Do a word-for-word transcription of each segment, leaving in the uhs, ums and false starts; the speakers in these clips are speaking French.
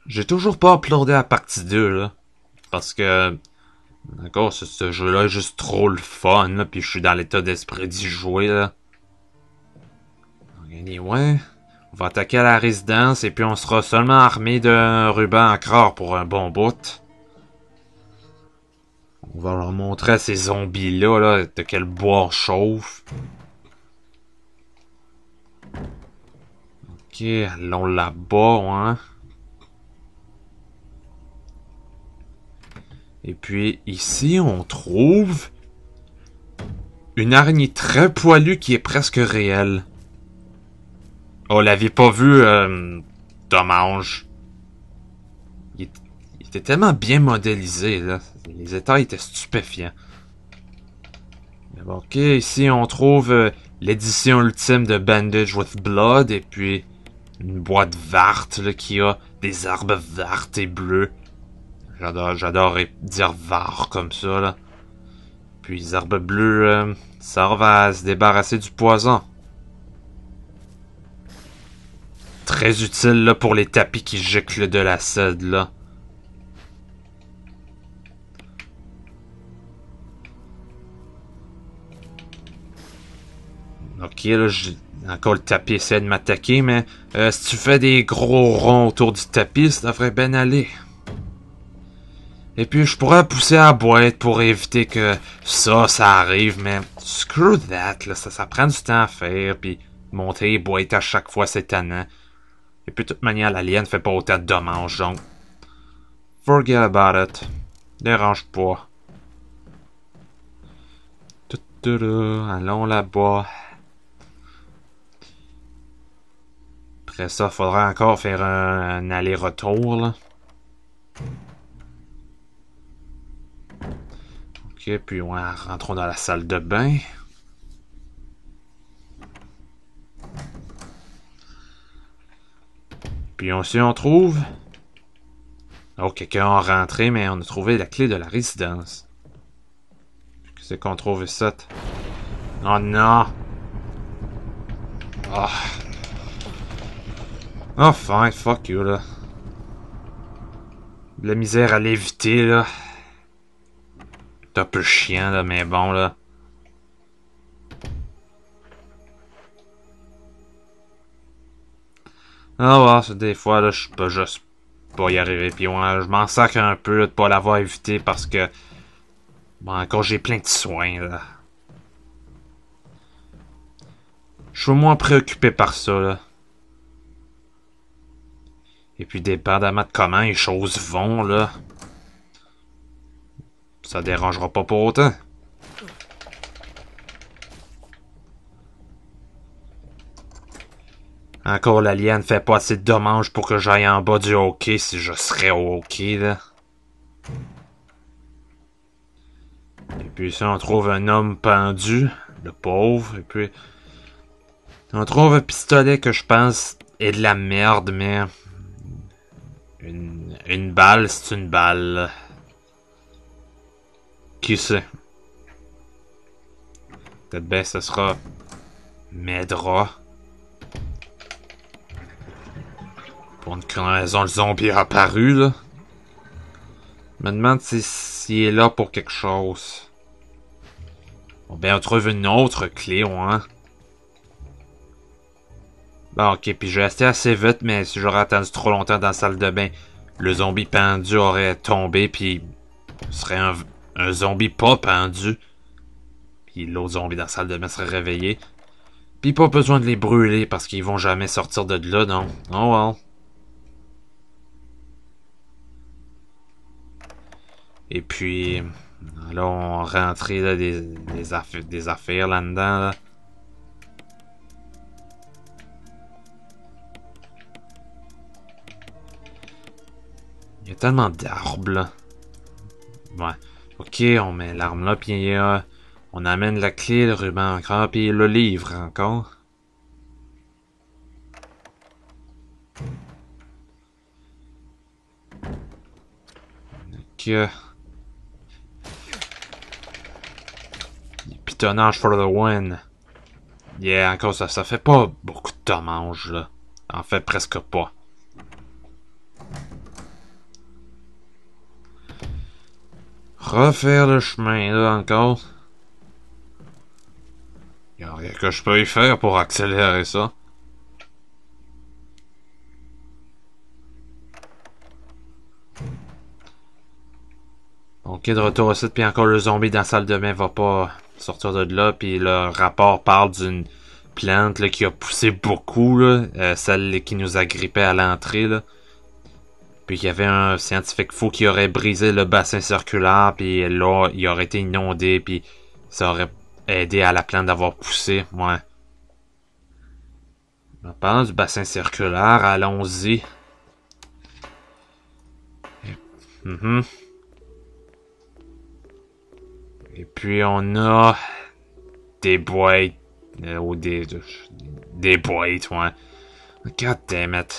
J'ai toujours pas uploadé la partie deux, là. Parce que... D'accord, ce, ce jeu-là est juste trop le fun, là. Puis je suis dans l'état d'esprit d'y jouer, là. Anyway... On va attaquer à la résidence et puis on sera seulement armé d'un ruban encore pour un bon bout. On va leur montrer à ces zombies-là là, de quel bois on chauffe. Ok, allons là-bas, hein. Et puis ici, on trouve une araignée très poilue qui est presque réelle. Oh, l'avez pas vu, euh, dommage. Il, il était tellement bien modélisé, là. Les états étaient stupéfiants. Mais bon, ok, ici on trouve euh, l'édition ultime de Bandage with Blood, et puis une boîte verte, là, qui a des arbres vertes et bleus. J'adore, j'adore dire vert comme ça, là. Puis les arbres bleus euh, servent à se débarrasser du poison. Très utile là pour les tapis qui giclent de l'acide là. Ok, là, j'ai encore le tapis essaie de m'attaquer, mais euh, si tu fais des gros ronds autour du tapis, ça devrait bien aller. Et puis je pourrais pousser à la boîte pour éviter que ça, ça arrive, mais screw that, là, ça, ça prend du temps à faire, puis monter les boîtes à chaque fois c'est tannant. Et puis de toute manière, l'alien fait pas autant de dommages, donc... Forget about it. Dérange pas. Allons là-bas. Après ça, faudra encore faire un, un aller-retour, là. Ok, puis ouais, rentrons dans la salle de bain. Puis aussi, on trouve... Oh, quelqu'un a rentré, mais on a trouvé la clé de la résidence. Qu'est-ce qu'on trouve ici? Oh non! Oh. Oh, fine, fuck you, là. De la misère à l'éviter, là. C'est un peu chiant, là, mais bon, là. Ah ouais, des fois, là, je peux juste pas y arriver. Puis ouais, je m'en sacre un peu là, de pas l'avoir évité parce que... Bon, encore j'ai plein de soins, là. Je suis moins préoccupé par ça, là. Et puis, dépendamment de comment les choses vont, là... Ça dérangera pas pour autant. Encore l'alien fait pas assez de dommages pour que j'aille en bas du hockey si je serais au hockey, là. Et puis ici, on trouve un homme pendu, le pauvre, et puis... On trouve un pistolet que je pense est de la merde, mais... Une, une balle, c'est une balle. Qui sait? Peut-être bien ce sera... Medra. Pour une raison, le zombie est apparu, là. Je me demande s'il si est là pour quelque chose. Bon, ben, on trouve une autre clé, ouais. Bon, ok, puis je vais rester assez vite, mais si j'aurais attendu trop longtemps dans la salle de bain, le zombie pendu aurait tombé, puis ce serait un, un zombie pas pendu. Puis l'autre zombie dans la salle de bain serait réveillé. Puis pas besoin de les brûler, parce qu'ils vont jamais sortir de là, non. Oh well. Et puis, là, on rentrait là, des, des, affaires, des affaires là-dedans. Là. Il y a tellement d'arbres, là. Ouais. Ok, on met l'arme là, puis euh, on amène la clé, le ruban encore, puis le livre encore. Ok. Pitonnage for the win. Yeah, encore ça, ça fait pas beaucoup de dommages, là. En fait, presque pas. refaire le chemin, là, encore. Il n'y a rien que je peux y faire pour accélérer ça. Ok, de retour au site, puis encore le zombie dans la salle de bain va pas sortir de là, puis le rapport parle d'une plante là, qui a poussé beaucoup, là, euh, celle qui nous a grippé à l'entrée, là. Puis il y avait un scientifique fou qui aurait brisé le bassin circulaire, puis là, il aurait été inondé, puis ça aurait aidé à la plante d'avoir poussé, ouais. En parlant du bassin circulaire, allons-y. Mm-hmm. Et puis on a des boîtes, euh, ou des, des boîtes, ouais. God damn it.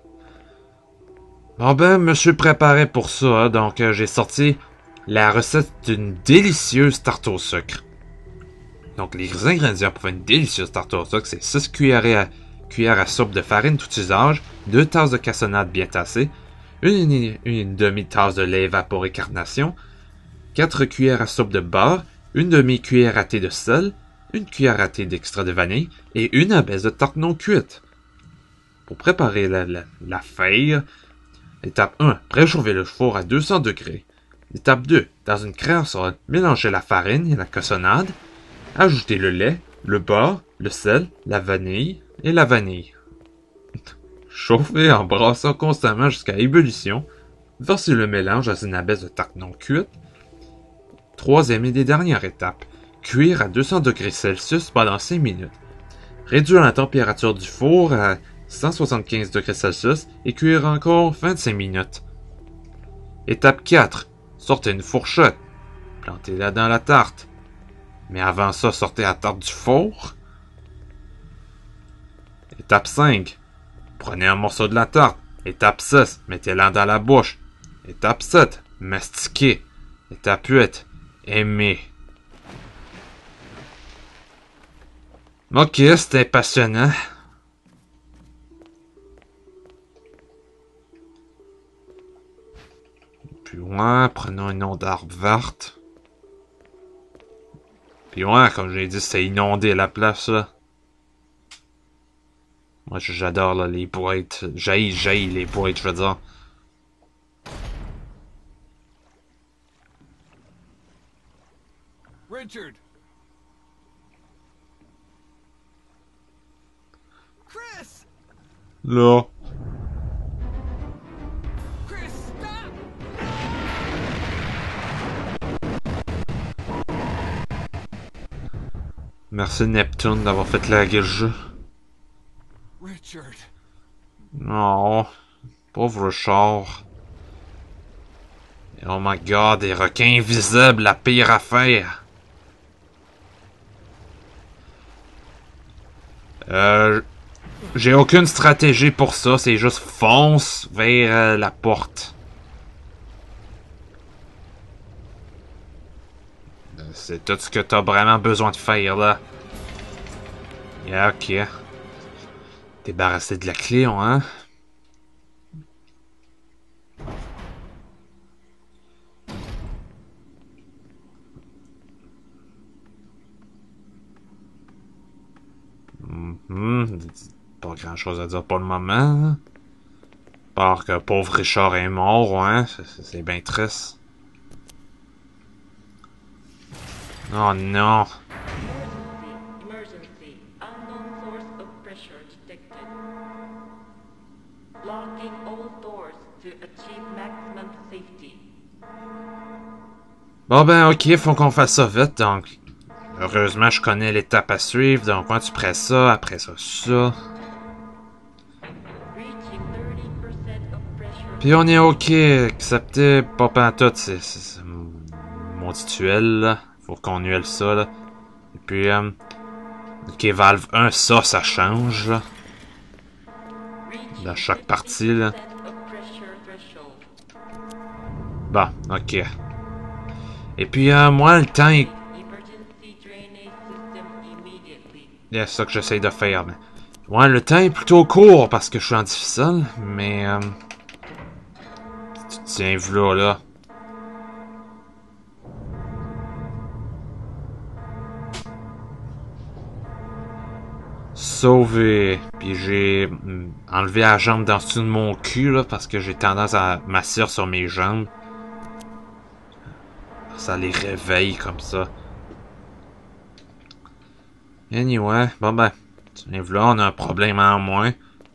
Bon ben, me suis préparé pour ça, hein, donc euh, j'ai sorti la recette d'une délicieuse tarte au sucre. Donc les ingrédients pour une délicieuse tarte au sucre, c'est six cuillères à, cuillères à soupe de farine tout usage, deux tasses de cassonade bien tassée, une, une, une demi-tasse de lait évaporé carnation, quatre cuillères à soupe de beurre, une demi-cuillère à thé de sel, une cuillère à thé d'extrait de vanille et une abaisse de tarte non cuite. Pour préparer la, la, la feuille, étape un. Préchauffer le four à deux cents degrés. Étape deux. Dans une casserole, mélangez la farine et la cassonade. Ajoutez le lait, le beurre, le sel, la vanille et la vanille. Chauffez en brassant constamment jusqu'à ébullition. Versez le mélange dans une abaisse de tarte non cuite. Troisième et dernière étape. Cuire à deux cents degrés Celsius pendant cinq minutes. Réduire la température du four à cent soixante-quinze degrés Celsius et cuire encore vingt-cinq minutes. Étape quatre. Sortez une fourchette. Plantez-la dans la tarte. Mais avant ça, sortez la tarte du four. Étape cinq. Prenez un morceau de la tarte. Étape six. Mettez-la dans la bouche. Étape sept. Mastiquez. Étape huit. Aimez. Ok, c'était passionnant. Puis ouais, prenons une onde d'arbre verte. Puis ouais, comme j'ai dit, c'est inondé la place, là. Moi, j'adore, là, les boîtes. J'haïs, j'haïs les boîtes, je veux dire. Richard! Chris! Là. Chris, stop! Merci Neptune d'avoir fait laguer le jeu. Richard. Non. Pauvre Richard. Oh my god, des requins invisibles, la pire affaire. Euh... J'ai aucune stratégie pour ça, c'est juste fonce vers euh, la porte. C'est tout ce que t'as vraiment besoin de faire, là. Yeah, ok. Débarrasser de la clé, hein? Mm-hmm. Pas grand chose à dire pour le moment. Part que pauvre Richard est mort, hein? C'est bien triste. Oh non! Emergency. Unknown source of pressure detected. Locking all doors to achieve maximum safety. Bon ben ok, faut qu'on fasse ça vite, donc... Heureusement, je connais l'étape à suivre, donc quand tu presses ça, après ça, ça... Puis on est ok, excepté pas pantoute, c'est... c'est mon tituel, là. Faut qu'on huile ça, là. Et puis, euh... ok, valve un, ça, ça change, là. Dans chaque partie, là. Bon, ok. Et puis, euh, moi, le temps est... C'est ça que j'essaye de faire, mais... Ouais, le temps est plutôt court parce que je suis en difficile, mais... Euh... Tu tiens, v'là, là. sauvé. Puis j'ai mm, enlevé la jambe dans le dessous de mon cul, là, parce que j'ai tendance à m'asseoir sur mes jambes. Ça les réveille comme ça. Anyway, bon ben, tiens, là, on a un problème en moins.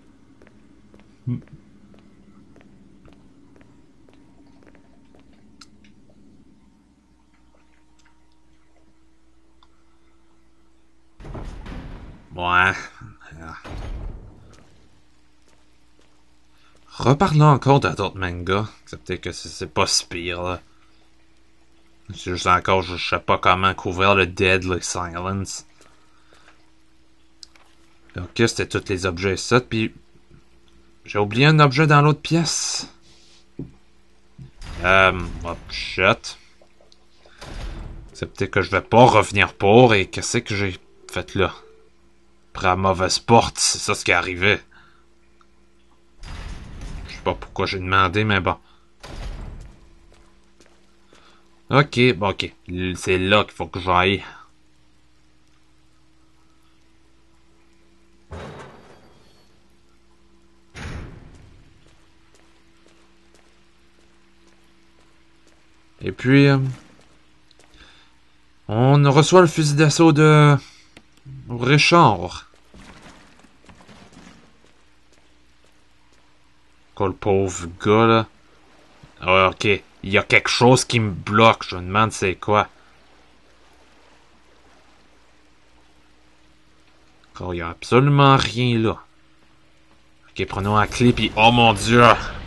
Ouais. Reparlons encore d'autres mangas. Excepté que c'est pas si pire, là. C'est juste encore, je sais pas comment couvrir le Deadly Silence. Ok, c'était tous les objets ça, puis... J'ai oublié un objet dans l'autre pièce. Euh... Oh, shit. Excepté que je vais pas revenir pour, et qu'est-ce que j'ai fait là? Après la mauvaise porte, c'est ça ce qui est arrivé. Je sais pas pourquoi j'ai demandé, mais bon. Ok, bon, ok. C'est là qu'il faut que j'aille. Et puis... Euh, on reçoit le fusil d'assaut de... Richard. Quoi, le pauvre gars, là? Ah, ok. Il y a quelque chose qui me bloque. Je me demande c'est quoi. Oh, il y a absolument rien là. Ok, prenons la clé, puis... Oh mon dieu!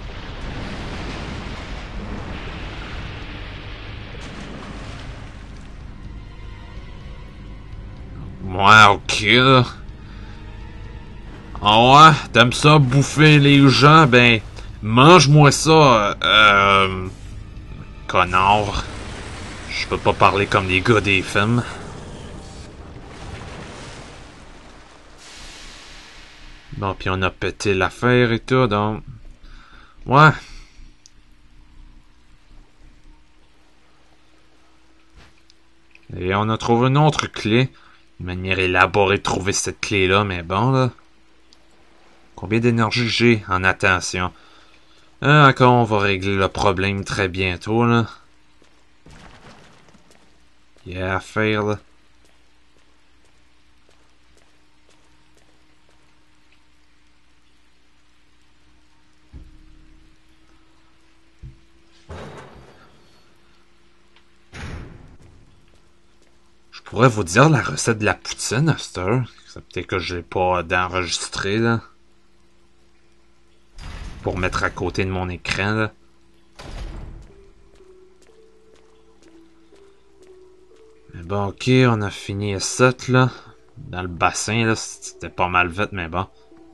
Ouais, ok, là. Ah ouais? T'aimes ça bouffer les gens? Ben, mange-moi ça, euh... connard. Je peux pas parler comme les gars des films. Bon, puis on a pété l'affaire et tout, donc... Ouais. Et on a trouvé une autre clé. Une manière élaborée de trouver cette clé-là, mais bon, là... Combien d'énergie j'ai en attention? Ah, encore, on va régler le problème très bientôt, là. Il y a à faire, là. Je pourrais vous dire la recette de la poutine à cette heure. C'est peut-être que j'ai pas d'enregistrer, là. Pour mettre à côté de mon écran, là. Mais bon, ok, on a fini ça, là. Dans le bassin, là, c'était pas mal vite, mais bon.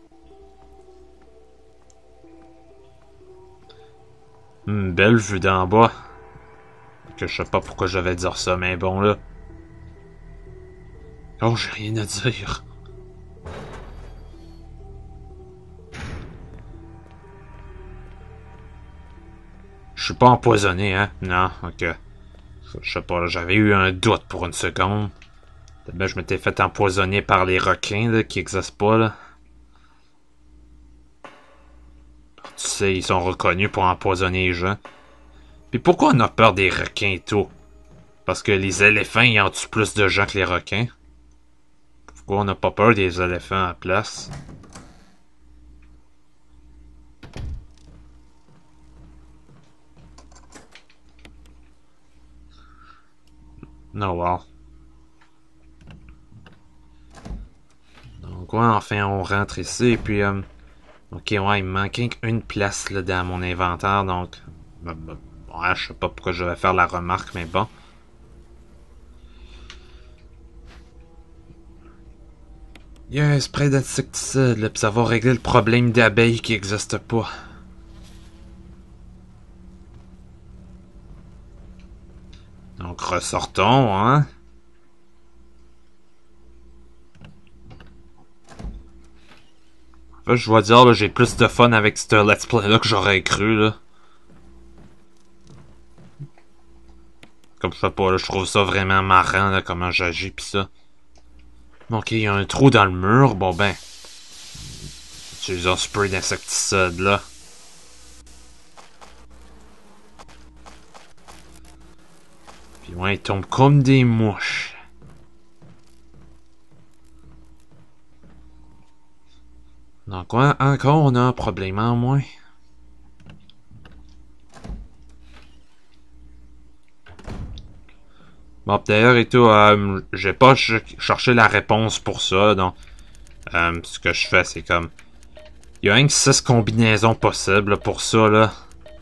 Hum, belle vue d'en bas. Que je sais pas pourquoi je vais dire ça, mais bon, là. Oh, j'ai rien à dire. Je suis pas empoisonné, hein? Non, ok. Je sais pas, j'avais eu un doute pour une seconde. Ben, je m'étais fait empoisonner par les requins, là, qui existent pas, là. Tu sais, ils sont reconnus pour empoisonner les gens. Puis pourquoi on a peur des requins et tout? Parce que les éléphants, ils en tuent plus de gens que les requins. Pourquoi on n'a pas peur des éléphants à la place? Non, wow. Donc ouais, enfin on rentre ici et puis... Euh, ok, ouais, il me manquait qu'une place là, dans mon inventaire, donc... Euh, ouais, je sais pas pourquoi je vais faire la remarque, mais bon. Il y a un spray d'insecticide, là, pis ça va régler le problème d'abeilles qui existe pas. Donc ressortons, hein. En fait, je dois dire, là, j'ai plus de fun avec ce let's play-là que j'aurais cru, là. Comme je sais pas, là, je trouve ça vraiment marrant, là, comment j'agis pis ça. Ok, il y a un trou dans le mur. Bon ben. Utilise un spray d'insecticide là. Puis ouais, ils tombent comme des mouches. Donc ouais, encore on a un problème en moins. Bon, d'ailleurs et tout, euh, j'ai pas ch cherché la réponse pour ça, donc euh, ce que je fais c'est comme... Il y a rien que six combinaisons possibles là, pour ça là.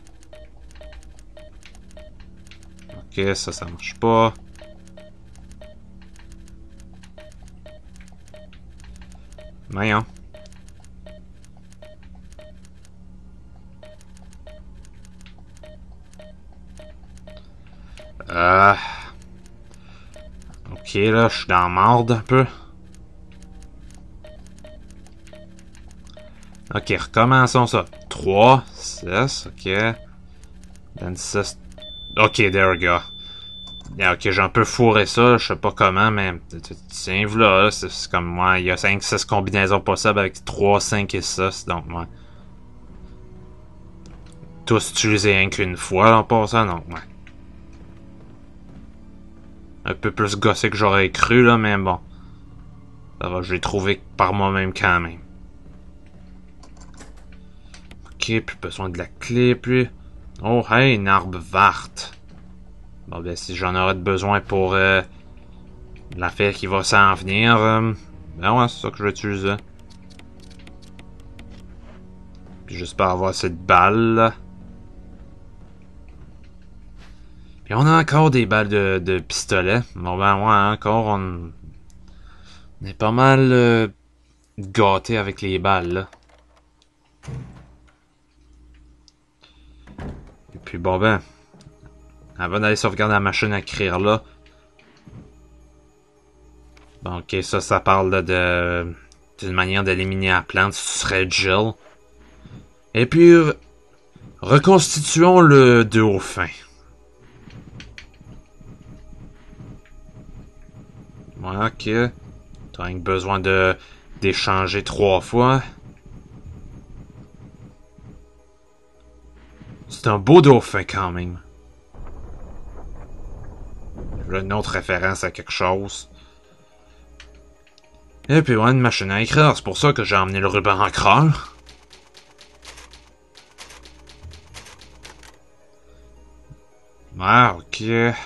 Ok, ça, ça marche pas. Voyons. Euh... Ok, là, je suis dans la marde un peu. Ok, recommençons ça. trois, six, ok. vingt-six. Ok, there we go. Yeah, ok, j'ai un peu fourré ça, je sais pas comment, mais tiens, là, c'est comme moi, il y a cinq six combinaisons possibles avec trois, cinq et six, donc moi. Ouais. Tous utilisés rien qu'une fois en passant, donc ouais. Un peu plus gossé que j'aurais cru, là, mais bon. Ça va, je l'ai trouvé par moi-même quand même. Ok, plus besoin de la clé, puis... Oh, hey, une arbre verte. Bon, ben, si j'en aurais besoin pour euh, l'affaire qui va s'en venir, euh, ben ouais, c'est ça que je vais utiliser. Puis j'espère avoir cette balle, là. Puis on a encore des balles de, de pistolet. Bon, ben ouais, encore, on, on est pas mal euh, gâté avec les balles, là. Et puis bon, ben... Avant d'aller sauvegarder la machine à écrire là. Bon, ok, ça, ça parle là, de d'une manière d'éliminer la plante. Ce serait Jill. Et puis, re reconstituons le dauphin. Ouais, ok. T'as besoin de d'échanger trois fois. C'est un beau dauphin quand même. Une autre référence à quelque chose. Et puis ouais, une machine à écrire, c'est pour ça que j'ai emmené le ruban encreur. Ah, ok.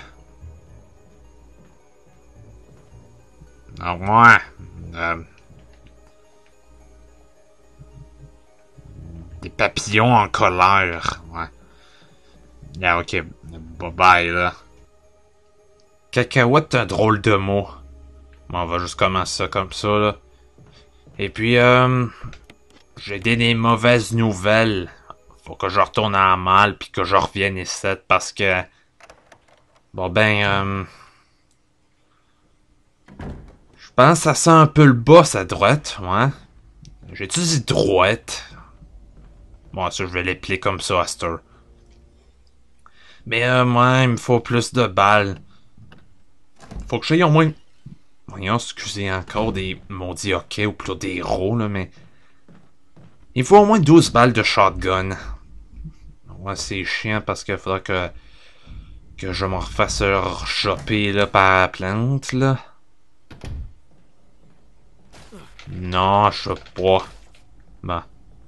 Alors moi, euh, des papillons en colère, ouais. Yeah, ok, bye bye là. Cacahuète, c'est un drôle de mot. Bon, on va juste commencer ça comme ça, là. Et puis, euh... j'ai des, des mauvaises nouvelles. Faut que je retourne à la malle puis que je revienne ici parce que... Bon, ben, euh... je pense que ça sent un peu le boss à droite, ouais. J'ai-tu dit droite? Bon, ça, je vais l'épeler comme ça à cette heure. Mais, euh, moi, il me faut plus de balles. Faut que j'aille au moins... Voyons, excusez encore des maudits hockey ou plutôt des héros, là, mais... Il faut au moins douze balles de shotgun. Ouais, c'est chiant parce qu'il faudra que... Que je me refasse choper, là, par la plante, là. Non, je sais pas. Bah.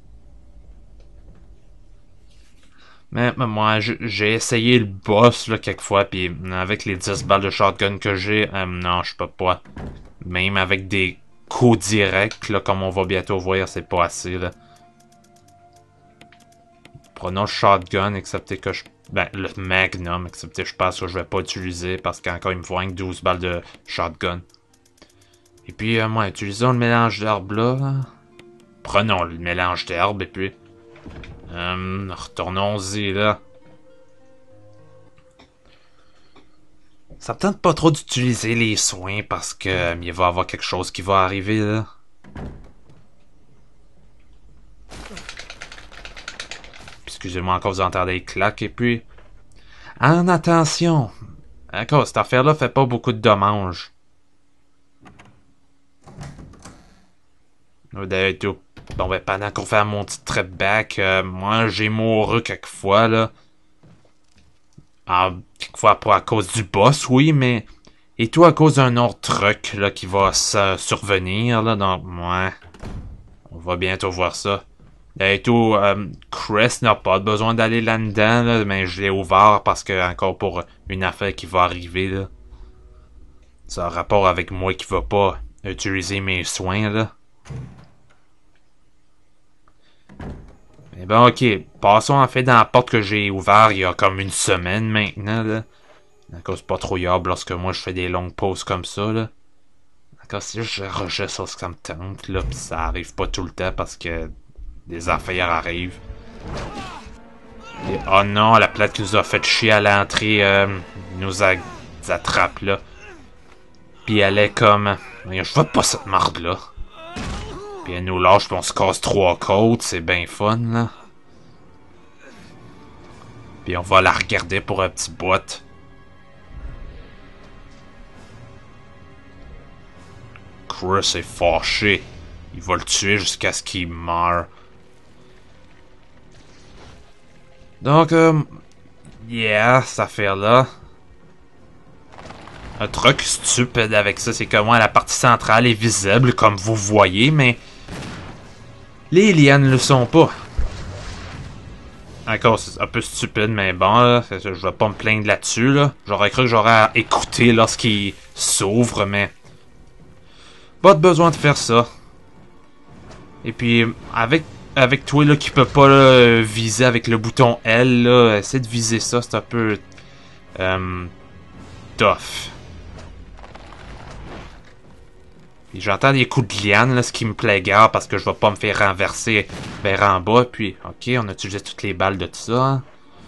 Mais, mais moi, j'ai essayé le boss, là, quelquefois, puis avec les dix balles de shotgun que j'ai, euh, non, je peux pas. Même avec des coups directs, là, comme on va bientôt voir, c'est pas assez, là. Prenons le shotgun, excepté que je... Ben, le magnum, excepté que je pense que je vais pas utiliser, parce qu'encore, il me faut rien que douze balles de shotgun. Et puis, euh, moi, utilisons le mélange d'herbes, là. Prenons le mélange d'herbes, et puis... Euh, retournons-y, là. Ça me tente pas trop d'utiliser les soins parce que euh, il va y avoir quelque chose qui va arriver, là. Excusez-moi encore, vous entendez les claques, et puis... En attention! Encore, cette affaire-là fait pas beaucoup de dommages. D'ailleurs, tout. Bon, ben, pendant qu'on fait mon petit trip back, euh, moi, j'ai mouru quelquefois, là. Ah, quelquefois pas à cause du boss, oui, mais... Et tout à cause d'un autre truc, là, qui va se survenir, là, donc, ouais. On va bientôt voir ça. Et tout, euh, Chris n'a pas besoin d'aller là-dedans, là, mais je l'ai ouvert parce que, encore pour une affaire qui va arriver, là. Ça a rapport avec moi qui va pas utiliser mes soins, là. Mais bon, ok. Passons en fait dans la porte que j'ai ouverte il y a comme une semaine maintenant, là. D'accord, c'est pas trop yable lorsque moi je fais des longues pauses comme ça, là. D'accord, c'est juste que je rejette sur ce que ça me tente, là, pis ça arrive pas tout le temps parce que des affaires arrivent. Et, oh non, la plate qui nous a fait chier à l'entrée euh, nous a, attrape, là. Puis elle est comme... Je vois pas cette marde-là. Puis elle nous lâche pis on se casse trois côtes, c'est bien fun, là. Puis on va la regarder pour un petit bout. Chris est fâché. Il va le tuer jusqu'à ce qu'il meure. Donc, euh... yeah, cette affaire-là. Un truc stupide avec ça, c'est que moi, la partie centrale est visible, comme vous voyez, mais... les lianes le sont pas. Encore, c'est un peu stupide, mais bon, là, je vais pas me plaindre là-dessus, là. J'aurais cru que j'aurais écouté lorsqu'il s'ouvre, mais... pas de besoin de faire ça. Et puis, avec avec toi, là, qui peut pas là, viser avec le bouton L, là, essayer de viser ça, c'est un peu... Euh... tough. Puis j'entends des coups de liane, là, ce qui me plaît gare, parce que je vais pas me faire renverser vers en bas, puis... ok, on a utilisé toutes les balles de tout ça, hein.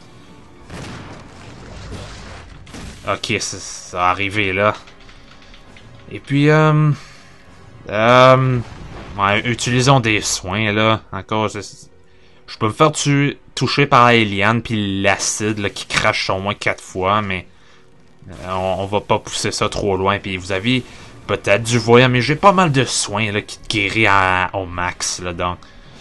Ok, ça, ça a arrivé, là. Et puis, euh... Euh... Ouais, utilisons des soins, là. Encore, je, je peux me faire tuer, toucher par la liane puis l'acide, là, qui crache sur moi quatre fois, mais... Euh, on, on va pas pousser ça trop loin, puis vous avez peut-être dû voir, mais j'ai pas mal de soins, là, qui te guérit à, au max, là, donc...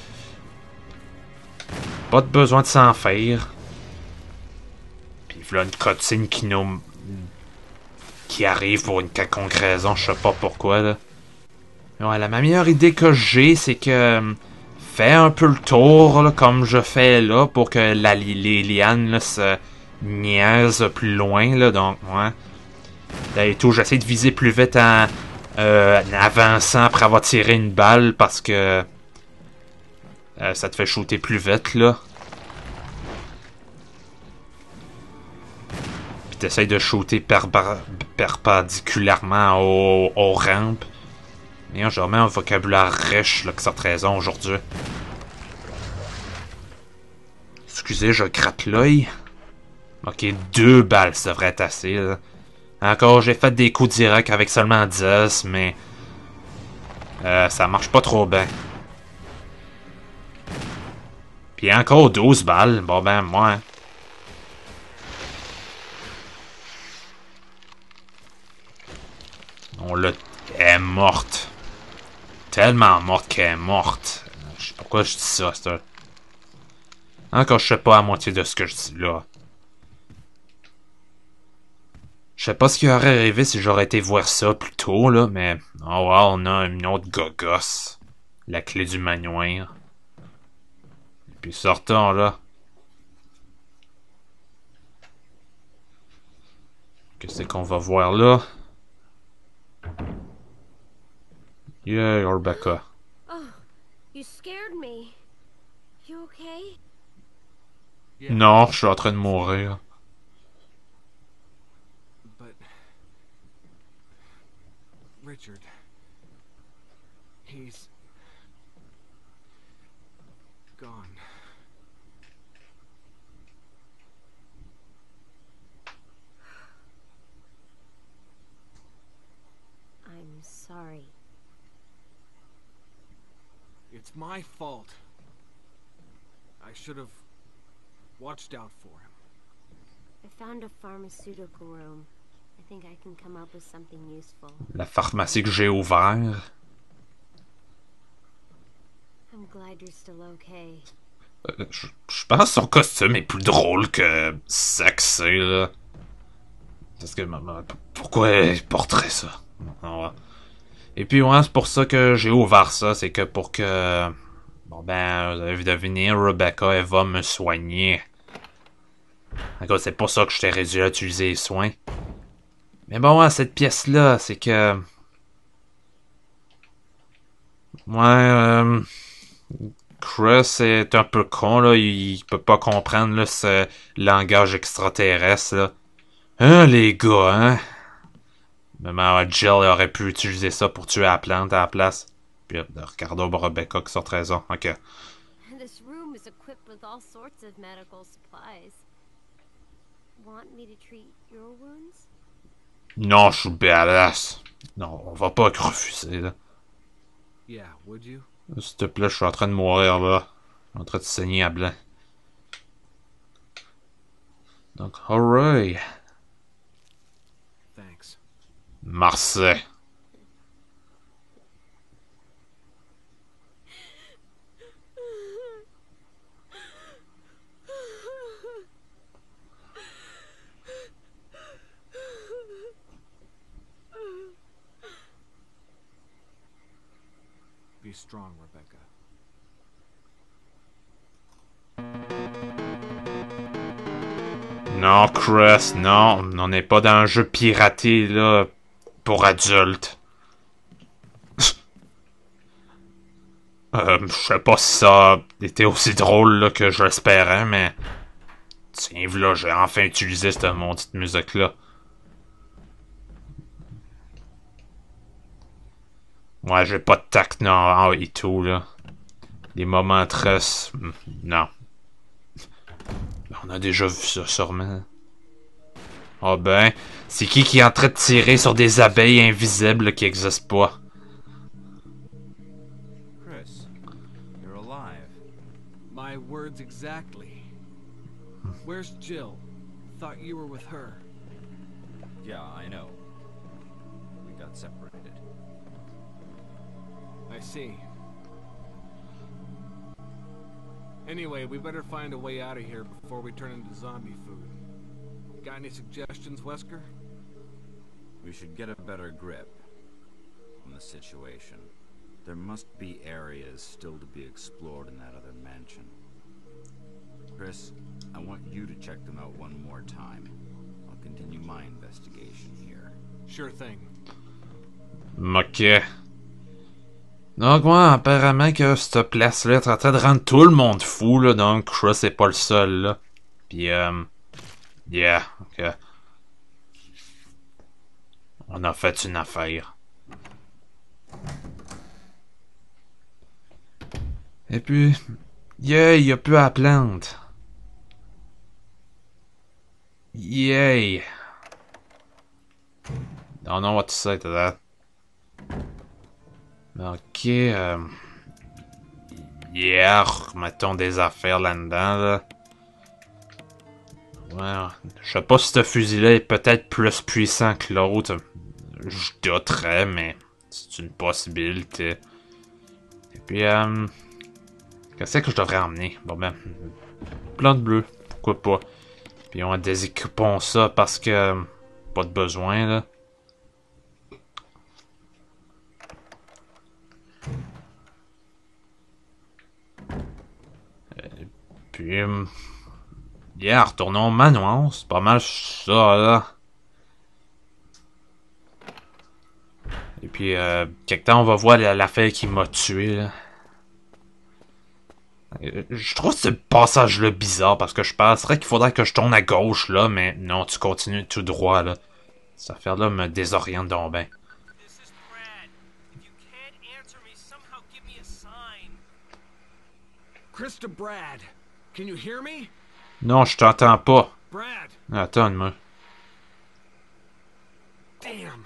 pas de besoin de s'en faire. Puis voilà une cutscene qui nous... qui arrive pour une quelconque raison, je sais pas pourquoi, là. Ouais, la meilleure idée que j'ai, c'est que... fais un peu le tour, là, comme je fais là, pour que la, les lianes, là, se niaisent plus loin, là, donc, ouais. Là, et tout, j'essaie de viser plus vite en, euh, en avançant après avoir tiré une balle, parce que... Euh, ça te fait shooter plus vite, là. Puis t'essayes de shooter per perpendiculairement aux, aux rampes. Et je remets un vocabulaire riche, là, que cette raison aujourd'hui. Excusez, je gratte l'œil. Ok, deux balles, ça devrait être assez, là. Encore, j'ai fait des coups directs avec seulement dix, mais... Euh, ça marche pas trop bien. Puis encore douze balles. Bon ben, moi... On l'a... Elle est morte. Tellement morte qu'elle est morte. Je sais pas pourquoi je dis ça, c'est un... Encore, je sais pas à moitié de ce que je dis là. Je sais pas ce qui aurait arrivé si j'aurais été voir ça plus tôt, là, mais... Oh wow, on a une autre gogosse. La clé du manoir. Et puis sortons, là. Qu'est-ce qu'on va voir là? Yeah, Rebecca. Oh, you scared me. You okay? Yeah, Non, je suis en train de mourir. but Richard, he's gone. I'm sorry. It's my fault. I should have watched out for him. I found a pharmaceutical room. I think I can come up with something useful. La pharmacie que j'ai ouverte. I'm glad you're still okay. Euh, je, je pense que son costume est plus drôle que sexy, là. Parce que, pourquoi il porterait ça? Ouais. Et puis, ouais, c'est pour ça que j'ai ouvert ça. C'est que pour que... Bon, ben, vous avez deviné, Rebecca, elle va me soigner. D'accord, c'est pour ça que je t'ai réduit à utiliser les soins. Mais bon, ouais, cette pièce-là, c'est que... Ouais, euh... Chris est un peu con, là. Il, il peut pas comprendre, là, ce langage extraterrestre, là. Hein, les gars, hein? Mais ben, Jill aurait pu utiliser ça pour tuer la plante à la place. Puis, Ricardo Rebecca qui sort raison. Ok. This room is equipped with all sorts of medical supplies. Want me to treat your wounds? Non, je suis badass. Non, on va pas refuser, là. Yeah, would you? S'il te plaît, je suis en train de mourir, là. Je suis en train de saigner à blanc. Donc, alright. Thanks. Marseille. Be strong, Rebecca. Non, Chris, non. On n'est pas dans un jeu piraté, là, pour adultes. euh, je sais pas si ça était aussi drôle, là, que je l'espérais, mais... Tiens, là, j'ai enfin utilisé cette maudite musique-là. Ouais, j'ai pas de tact, non, et tout, là. Les moments très... Non. On a déjà vu ça, sûrement. Ah oh ben, c'est qui qui est en train de tirer sur des abeilles invisibles qui existent pas? Chris, you're alive. My words exactly. Where's Jill? Thought you were with her. Yeah, I know. We got separated. I see. Anyway, we better find a way out of here before we turn into zombie food. Got any suggestions, Wesker? We should get a better grip on the situation. There must be areas still to be explored in that other mansion. Chris, I want you to check them out one more time. I'll continue my investigation here. Sure thing. Ok. Donc, ouais, apparemment que cette place-là est en train de rendre tout le monde fou, là. Donc, Chris c'est pas le seul, là. Puis, euh... yeah, ok. On a fait une affaire. Et puis... Yeah, il y a plus à la plante. Yay. Don't know what to say to that. Ok, euh... yeah, remettons des affaires là-dedans, là. Ouais, je sais pas si ce fusil-là est peut-être plus puissant que l'autre. Je douterais, mais c'est une possibilité. Et puis, euh... qu'est-ce que je devrais emmener? Bon ben, plante bleue, pourquoi pas. Puis on déséquipons ça parce que... pas de besoin, là. Puis, euh, yeah, retournons au manoir, c'est pas mal ça, là. Et puis, euh, quelque temps, on va voir l'affaire qui m'a tué, là. Je trouve ce passage-là bizarre, parce que je penserais qu'il faudrait que je tourne à gauche, là, mais non, tu continues tout droit, là. Cette affaire-là me désoriente donc ben. This is Brad. If you can't answer me, somehow give me a sign. Krista Brad, can you hear me? Non, je t'entends pas. Brad! Attends-moi. Damn!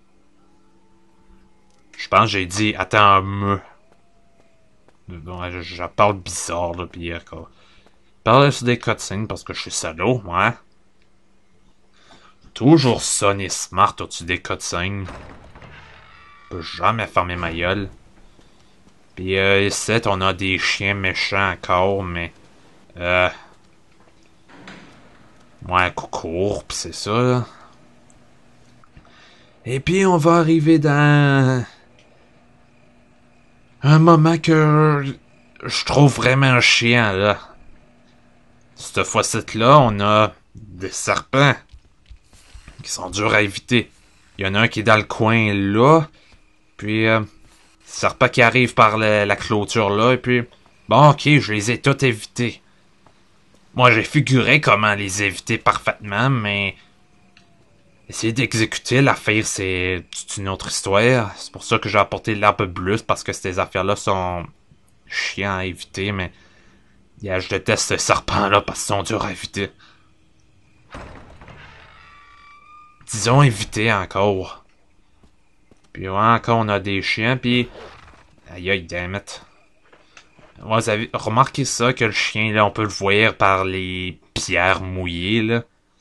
Je pense que j'ai dit attends-moi. Bon, je, je parle bizarre, là, pis euh, quoi. Parler sur des cutscenes parce que je suis salaud, ouais. Toujours sonner smart au-dessus des cutscenes. Je peux jamais fermer ma gueule. Puis euh, ici, on a des chiens méchants encore, mais... Euh... Ouais, court, pis c'est ça, là. Et puis, on va arriver dans... un moment que... je trouve vraiment chiant, là. Cette fois-ci-là, on a... des serpents. Qui sont durs à éviter. Il y en a un qui est dans le coin, là. Puis, euh... serpent qui arrive par le, la clôture, là. Et puis... bon, ok, je les ai tous évités. Moi, j'ai figuré comment les éviter parfaitement, mais... essayer d'exécuter l'affaire, c'est une autre histoire. C'est pour ça que j'ai apporté l'arbre bleu, parce que ces affaires-là sont chiants à éviter, mais... yeah, je déteste ces serpents-là, parce qu'ils sont durs à éviter. Disons éviter encore. Puis ouais, encore on a des chiens, puis... aïe aïe, damn it. Ouais, vous avez remarqué ça, que le chien, là, on peut le voir par les pierres mouillées, là.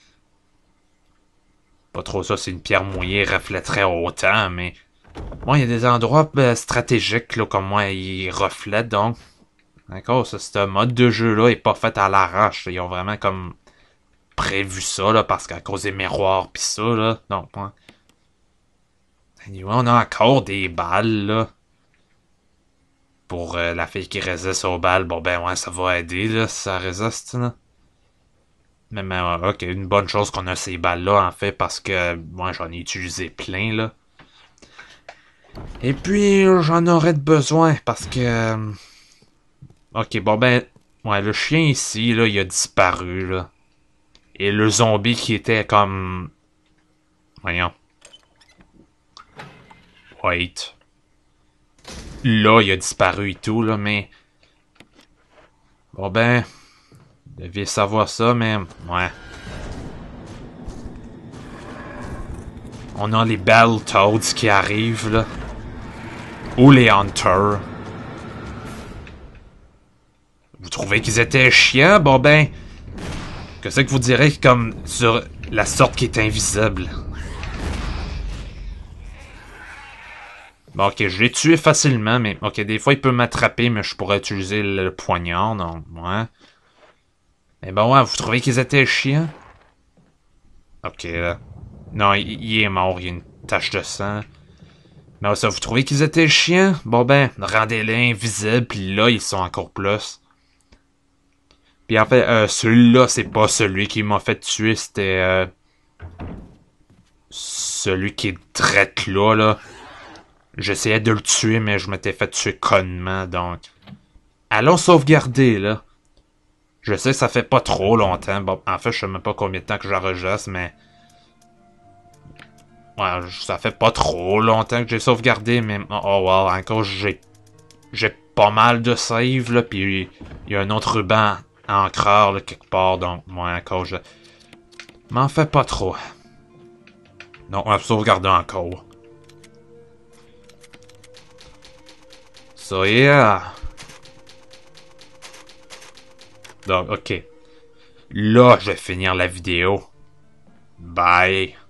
Pas trop ça, c'est une pierre mouillée, reflèterait autant, mais... bon, il y a des endroits ben, stratégiques, là, comme moi, ils reflètent, donc... d'accord, ça, ce mode de jeu-là est pas fait à l'arrache, ils ont vraiment, comme... prévu ça, là, parce qu'à cause des miroirs, pis ça, là, donc, ouais. Anyway, on a encore des balles, là. Pour euh, la fille qui résiste aux balles, bon ben ouais, ça va aider, là, si ça résiste, là. Mais, mais ouais, ok, une bonne chose qu'on a ces balles-là, en fait, parce que, moi, j'en ai utilisé plein, là. Et puis, j'en aurais de besoin, parce que... ok, bon ben, ouais, le chien ici, là, il a disparu, là. Et le zombie qui était comme... voyons. Wait. Là, il a disparu et tout, là, mais... bon ben... vous deviez savoir ça, mais... ouais. On a les Battletoads qui arrivent, là. Ou les Hunters. Vous trouvez qu'ils étaient chiants? Bon ben... qu'est-ce que vous direz comme sur la sorte qui est invisible? Bon, ok, je l'ai tué facilement, mais... ok, des fois, il peut m'attraper, mais je pourrais utiliser le poignard, donc, ouais. Mais bon, ouais, vous trouvez qu'ils étaient chiants? Ok, là. Non, il, il est mort, il y a une tache de sang. Mais ça, vous trouvez qu'ils étaient chiants? Bon ben, rendez-les invisibles, puis là, ils sont encore plus. Puis en fait, euh, celui-là, c'est pas celui qui m'a fait tuer, c'était... Euh, celui qui est drette là, là. J'essayais de le tuer, mais je m'étais fait tuer connement, donc... allons sauvegarder, là. Je sais, ça fait pas trop longtemps. Bon, en fait, je sais même pas combien de temps que j'enregistre, mais... ouais, ça fait pas trop longtemps que j'ai sauvegardé, mais... oh, wow, encore, j'ai... j'ai pas mal de save, là, puis il y a un autre ruban encreur, là, quelque part, donc, moi, encore, je... m'en fais pas trop. Non, on va sauvegarder encore. So, yeah. Donc, ok. Là, je vais finir la vidéo. Bye.